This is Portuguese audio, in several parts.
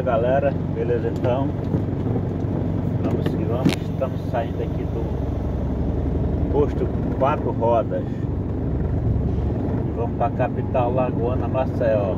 dia, galera. Beleza, então? Vamos que vamos. Estamos saindo aqui do posto 4 Rodas e vamos para a capital lagoana, Maceió.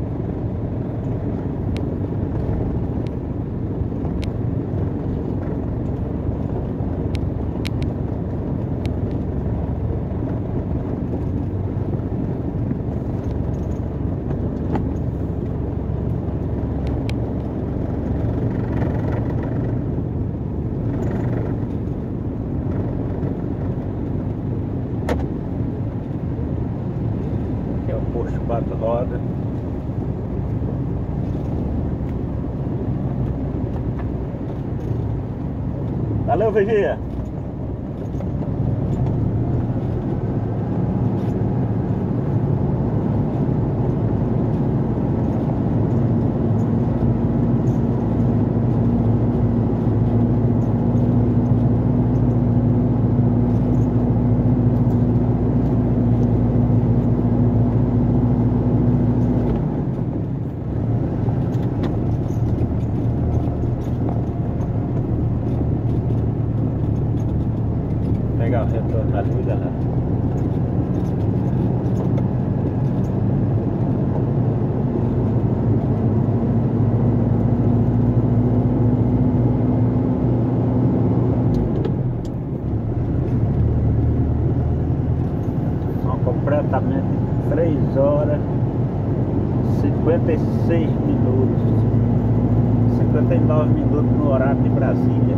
Posto 4 Rodas. Valeu, Vigia! Pegar o retorno ali, galera. São completamente 3 horas 56 minutos, 59 minutos no horário de Brasília.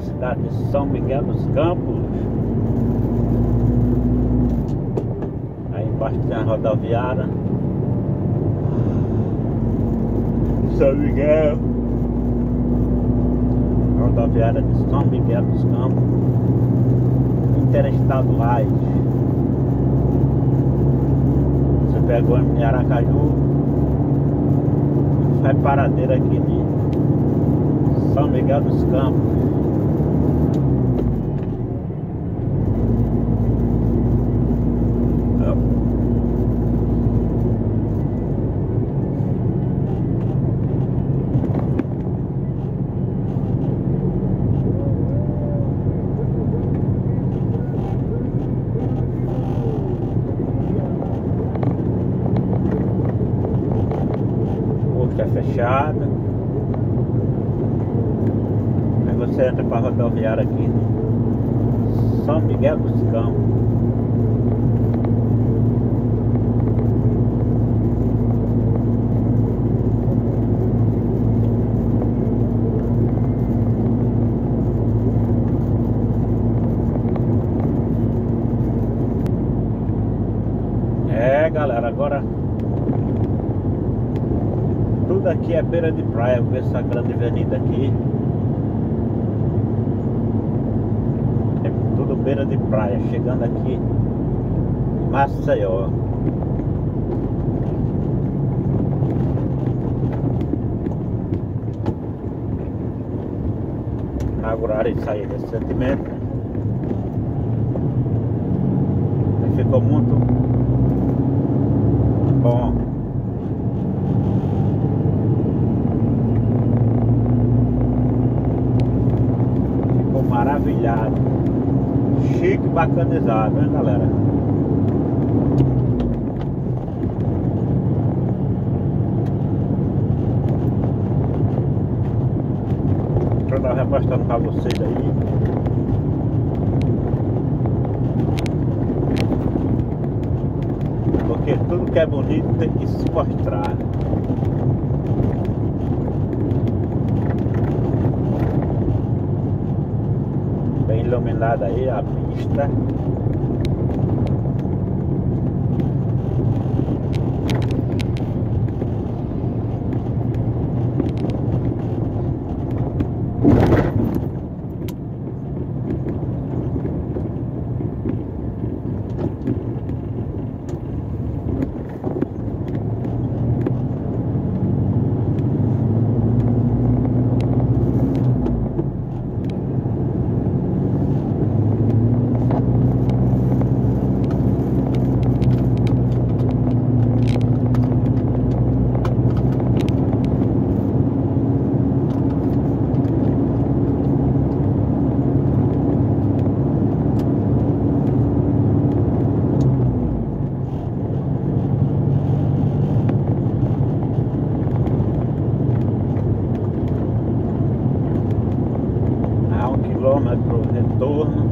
cidade de São Miguel dos Campos. Aí embaixo tem a rodoviária São Miguel, rodoviária de São Miguel dos Campos, interestaduais. Você pegou em Aracaju, faz paradeira aqui de São Miguel dos Campos. É fechada. Aí você entra para a rodoviária aqui São Miguel dos Campos. É, galera, agora tudo aqui é beira de praia, com essa grande avenida aqui. É tudo beira de praia, chegando aqui em Maceió. Inauguraram isso aí recentemente. Ficou muito bom. Maravilhado, chique, bacanizado, né, galera? Deixa eu dar repostando pra vocês aí. Porque tudo que é bonito tem que se mostrar. Bem iluminada aí a pista. Quilômetro retorno.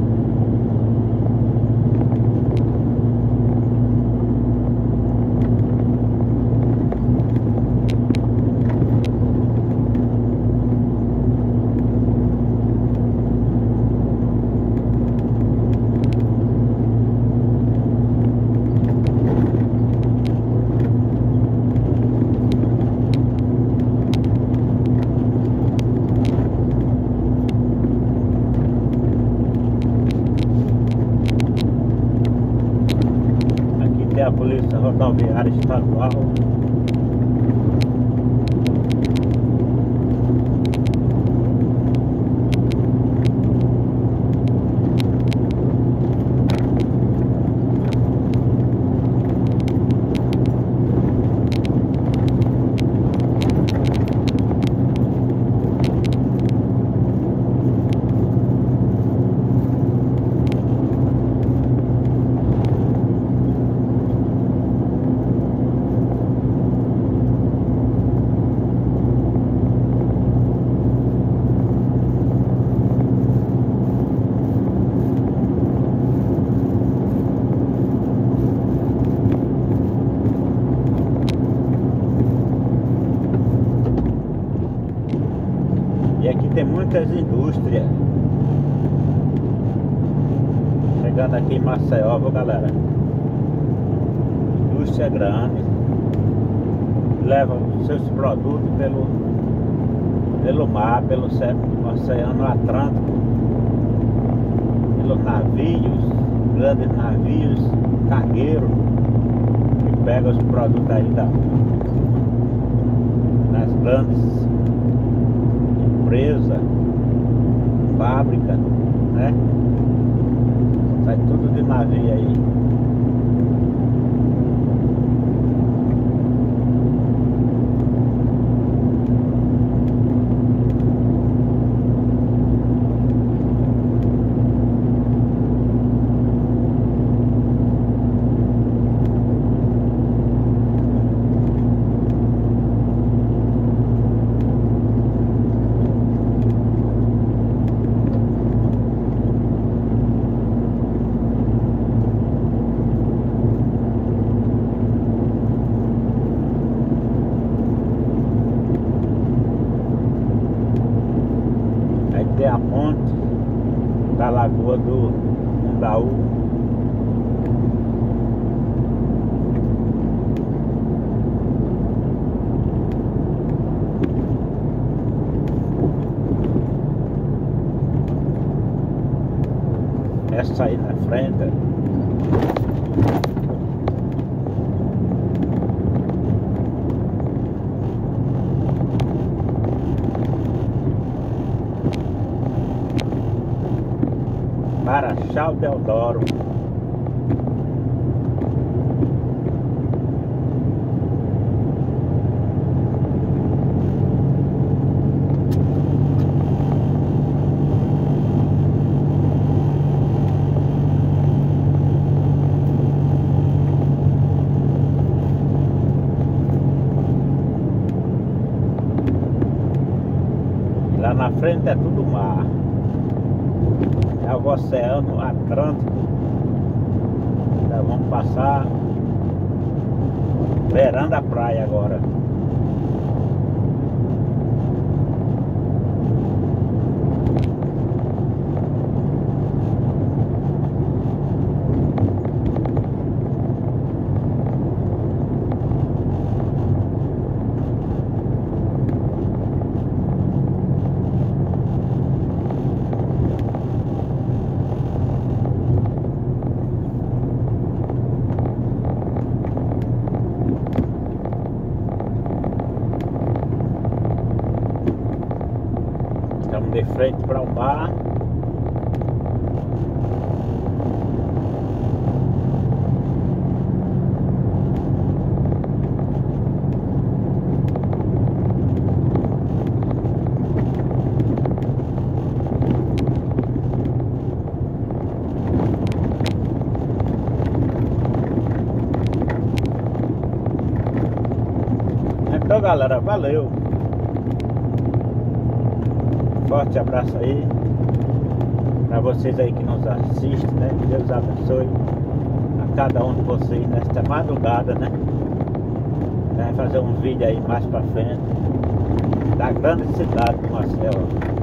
A Polícia Rodoviária Estadual. Chegando aqui em Maceió, viu, galera? Indústria grande. Leva seus produtos pelo mar, pelo Oceano Atlântico, pelos navios, grandes navios, cargueiros, que pegam os produtos aí das grandes empresas, fábricas, né? Sai tudo de navio aí. Tem a ponte da Lagoa do Mundaú. Essa aí na frente Marechal Deodoro. Lá na frente é tudo mar. É o Oceano Atlântico. Já vamos passar beirando a praia agora. Estamos de frente para o mar. Então, galera, valeu. Forte abraço aí para vocês aí que nos assistem, né? Que Deus abençoe a cada um de vocês nesta madrugada, né? Vai fazer um vídeo aí mais para frente da grande cidade de Maceió.